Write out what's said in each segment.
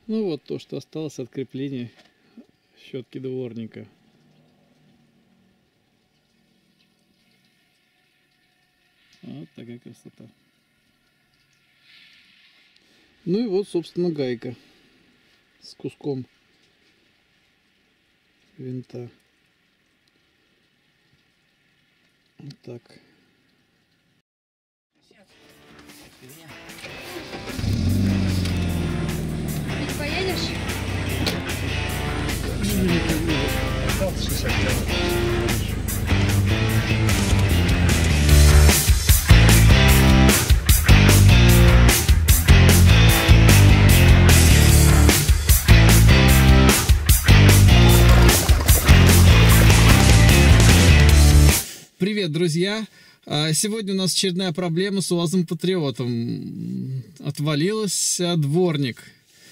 Ну вот то, что осталось от крепления щетки дворника. Вот такая красота. Ну и вот, собственно, гайка с куском винта. Вот так. Ведь поедешь? Привет, друзья! Сегодня у нас очередная проблема с УАЗом Патриотом. Отвалился дворник.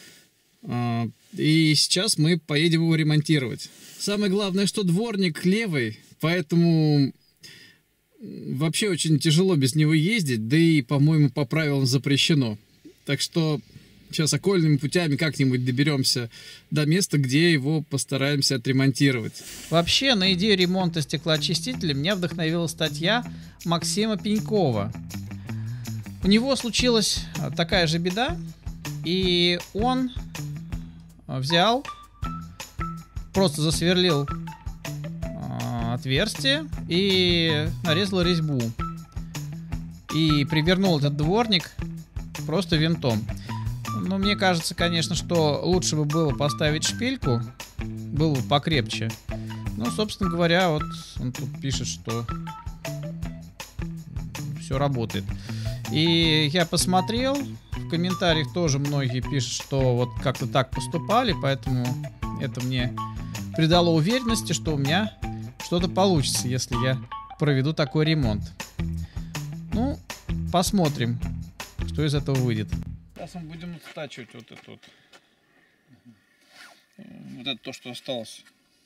И сейчас мы поедем его ремонтировать. Самое главное, что дворник левый, поэтому вообще очень тяжело без него ездить, да и, по-моему, по правилам запрещено. Так что сейчас окольными путями как-нибудь доберемся до места, где его постараемся отремонтировать. Вообще, на идею ремонта стеклоочистителя меня вдохновила статья Максима Пенькова. У него случилась такая же беда, и он взял, просто засверлил отверстие и нарезал резьбу. И привернул этот дворник просто винтом. Но мне кажется, конечно, что лучше бы было поставить шпильку, было бы покрепче. Ну, собственно говоря, вот он тут пишет, что все работает. И я посмотрел, в комментариях тоже многие пишут, что вот как-то так поступали, поэтому это мне придало уверенности, что у меня что-то получится, если я проведу такой ремонт. Ну, посмотрим, что из этого выйдет. Сейчас мы будем стачивать вот это вот. Вот это то, что осталось.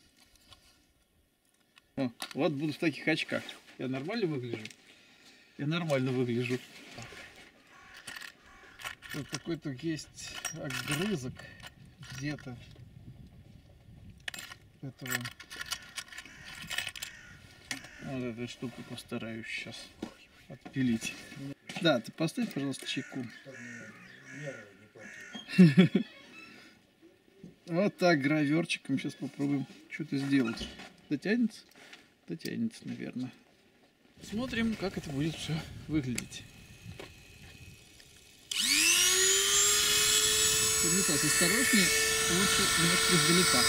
О, вот буду в таких очках. Я нормально выгляжу? Я нормально выгляжу. Вот какой-то есть огрызок где-то этого. Вот этой штуку постараюсь сейчас отпилить. Да, ты поставь, пожалуйста, чайку. Вот так, граверчиком сейчас попробуем что-то сделать. Дотянется? Дотянется, наверное. Смотрим, как это будет все выглядеть. Подметать осторожнее, лучше немножко издалека.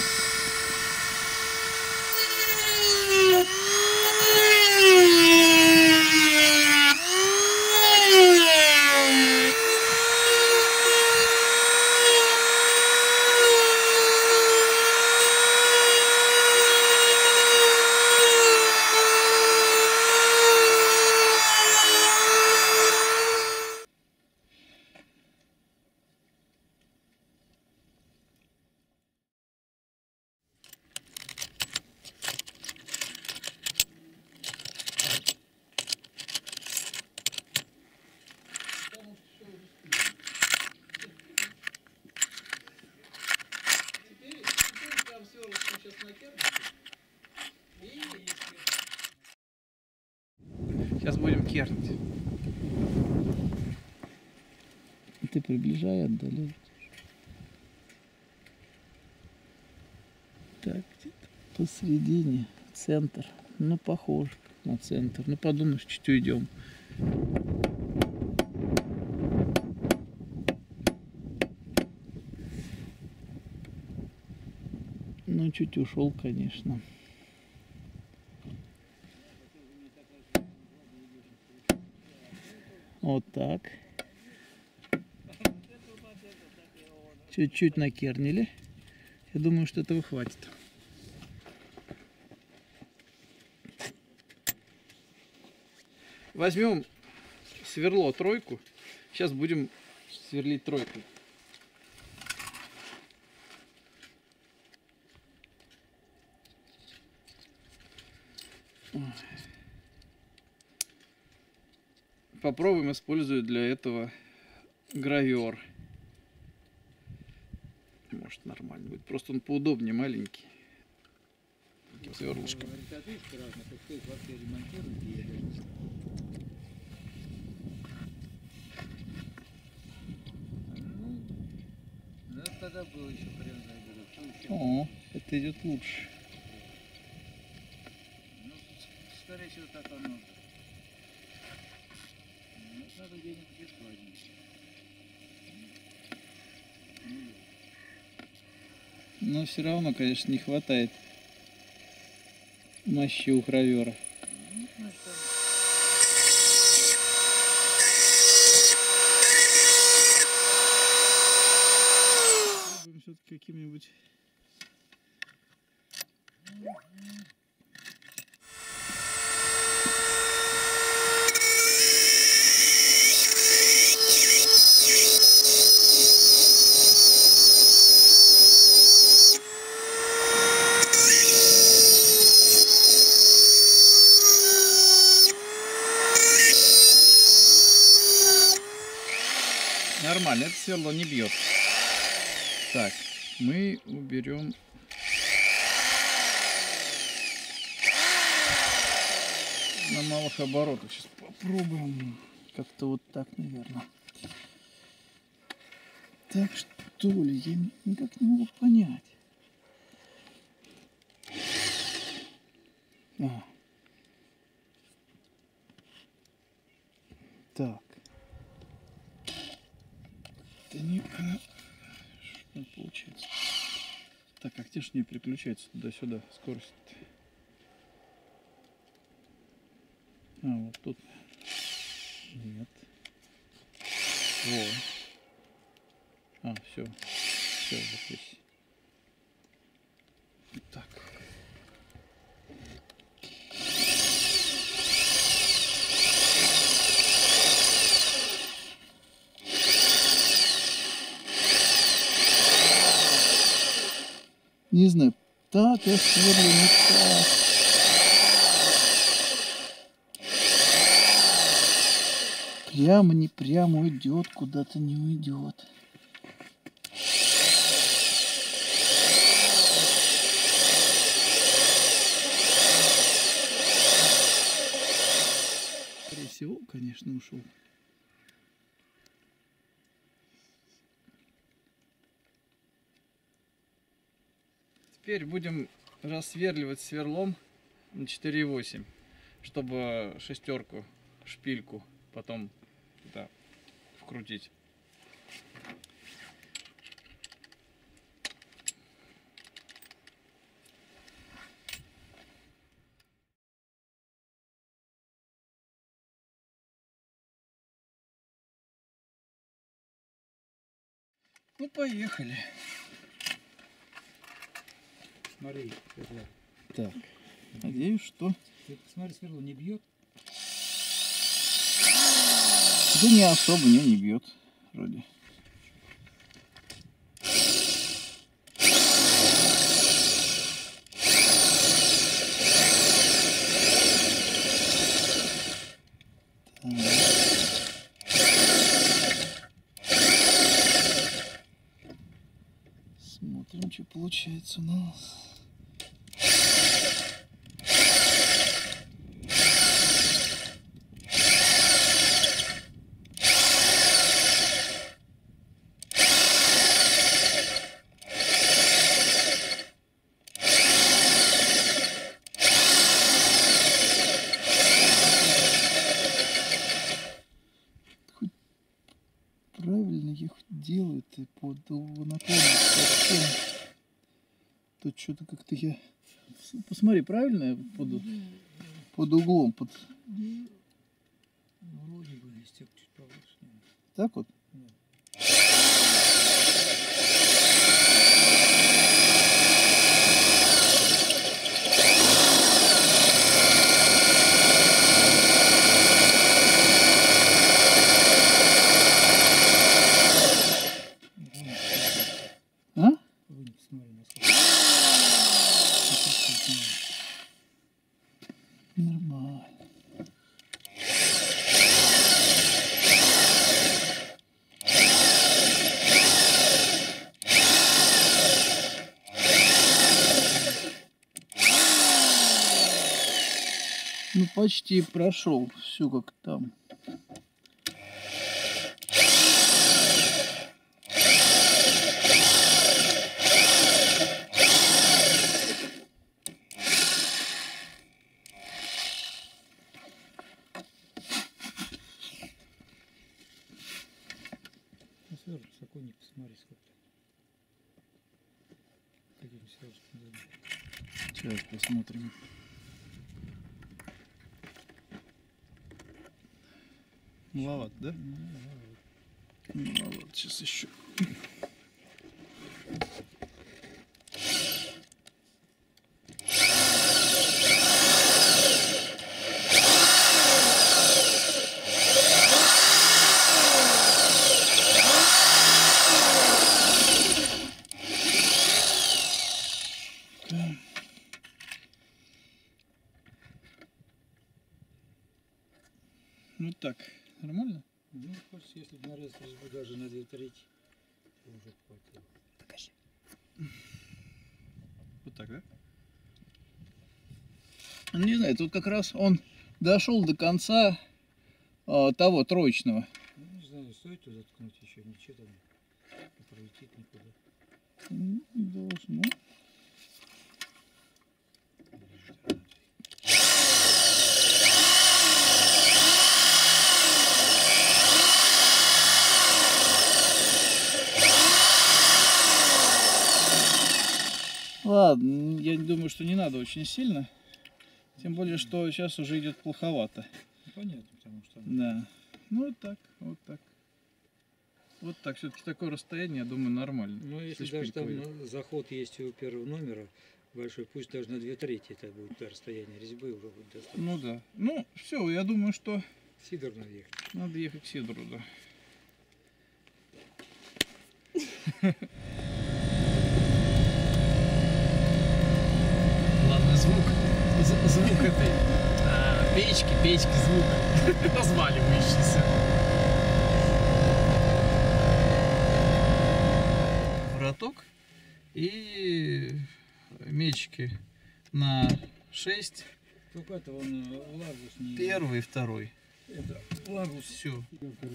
Сейчас будем кернить. Ты приближай, отдаляй. Так, где-то посередине, центр. Ну, похоже на центр. Ну, подумаешь, чуть уйдем. Ну, чуть ушел, конечно. Вот так. Чуть-чуть накернили. Я думаю, что этого хватит. Возьмем сверло тройку. Сейчас будем сверлить тройку. Попробуем использовать для этого гравер. может нормально будет. Просто он поудобнее, маленький. Сверлышком. Ну, тогда было еще прям, О, это идет лучше. ну, скорее всего, так оно. Ну, надо где-нибудь прикладывать. Но все равно, конечно, не хватает мощи у гравера. Ну, значит, там Попробуем все-таки каким-нибудь. Нормально, это сверло не бьет. Так, мы уберем. На малых оборотах. Сейчас попробуем. Как-то вот так, наверное. Так что ли? Я никак не могу понять. Так. Да не... Что получается? Так, а где ж не переключается туда-сюда скорость? А, вот тут. Нет. Во. А, все. Все, вот здесь. Так. Не знаю, так я сверлю, не так. Прямо, не прямо уйдет, куда-то не уйдет. Скорее всего, конечно, ушел. Теперь будем рассверливать сверлом на 4,8, чтобы шестерку, шпильку потом туда вкрутить. Ну, поехали. смотри, сверло. Так, надеюсь, что... Ты посмотри, сверло не бьет. Да не особо, не бьет, вроде. Смотрим, что получается у нас. Правильно я хоть делаю ты под наклоном совсем. Тут что-то как-то я... Посмотри, правильно я под углом? Вроде бы стек чуть повыше. Так вот? А? Вынь, посмотри, насколько. Нормально. Ну, почти прошел все как там. Ну, свёрток такой, не посмотри, сколько. Каким свёртком, да. Сейчас посмотрим. Маловато, да? Маловато. Сейчас еще. Ну так, нормально? Ну, кажется, если бы нарезать резьбу даже на 2/3, то уже хватило. Вот так, да? Не знаю, тут как раз он дошел до конца того троечного. Ну, не знаю, стоит туда ткнуть еще, ничего там не пролетит никуда. Не должно. Ладно, я думаю, что не надо очень сильно. Тем более, что сейчас уже идет плоховато. Ну, понятно, потому что... Да. Ну вот так, вот так. Вот так. Все-таки такое расстояние, я думаю, нормально. Ну, если Если даже там шпилька заход есть у первого номера большой, пусть даже на 2/3 это будет расстояние резьбы, уже будет достаточно. Ну да. Ну, все, я думаю, что Сидор надо ехать. надо ехать к Сидору, да. Ладно, звук этой печки звук разваливающийся. Вороток и мечики на 6, Только это он лагус не... первый и второй. Это лагус. Все.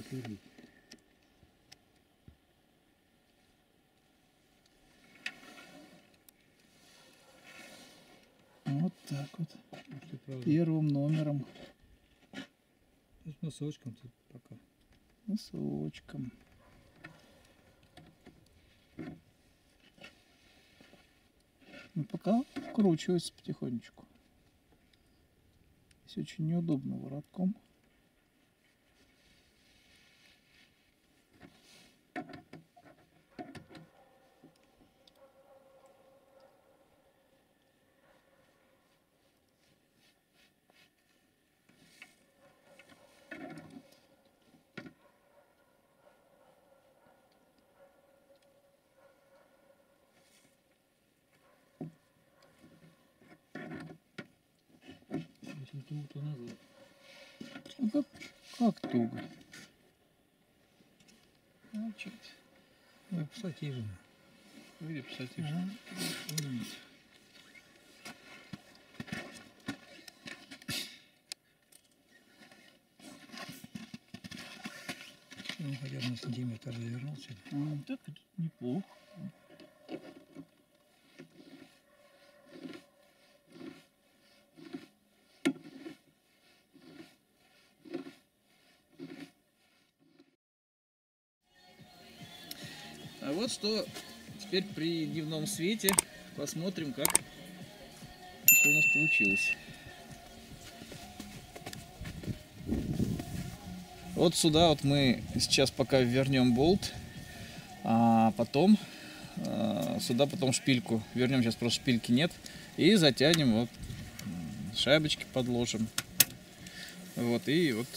Вот так вот. Ты правда. Первым номером. Ну, с носочком тут пока. Носочком. Ну, пока вкручивается потихонечку. Здесь очень неудобно воротком. Если туго, то назад. Ну, как туго. Значит, Ну, пассатижно. где писать? Ага. Ну, хотя бы на сантиметр завернулся. Так это неплохо. А вот что теперь при дневном свете посмотрим, что у нас получилось. Вот сюда вот мы сейчас пока вернем болт, а потом сюда потом шпильку вернем. Сейчас просто шпильки нет. И затянем, вот шайбочки подложим. Вот и вот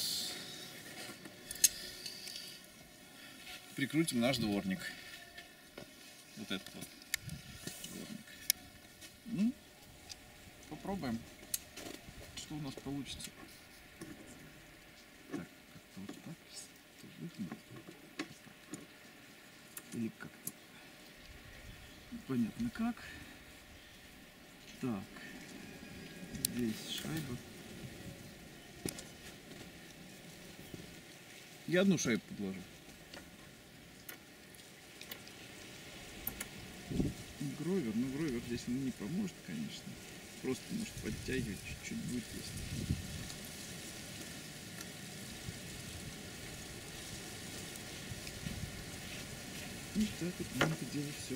прикрутим наш дворник. Вот этот вот дворник. Ну, попробуем, что у нас получится. Так, как-то вот так. Или как-то. Понятно как. Так. Здесь шайба. Я одну шайбу подложу. Гровер, ну гровер здесь он не поможет, конечно. Просто может подтягивать чуть-чуть будет, если. И так вот мы это дело все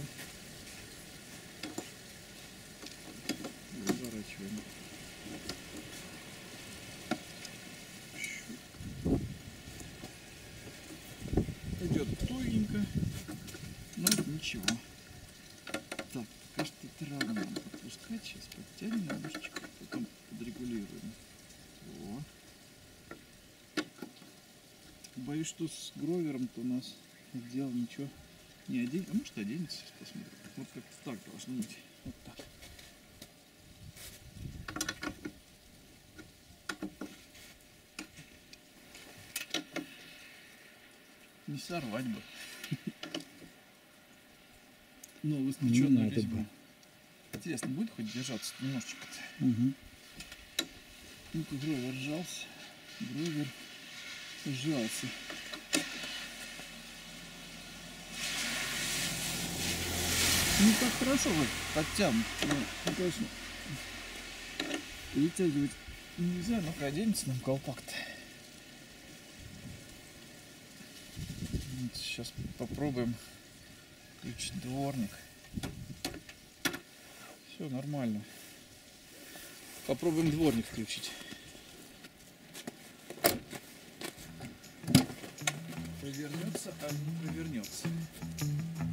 выворачиваем. Пойдет тугенько, но это ничего. Так, пока что это рано нам подпускать. Сейчас подтянем немножечко, потом подрегулируем. О. Боюсь, что с гровером-то у нас дело ничего не оденется. А может оденется, сейчас посмотрим. Вот как-то так должно быть. Вот так. Не сорвать бы. Ну, выскоченную резьбу. Интересно, будет хоть держаться немножечко-то? Угу. Ну-ка, гровер сжался. Гровер сжался. Ну так хорошо вот подтянут. Ну, конечно. Вытягивать нельзя, ну-ка оденется нам колпак-то. Вот сейчас попробуем включить дворник. Все нормально. Попробуем дворник включить. Провернется, а не провернется.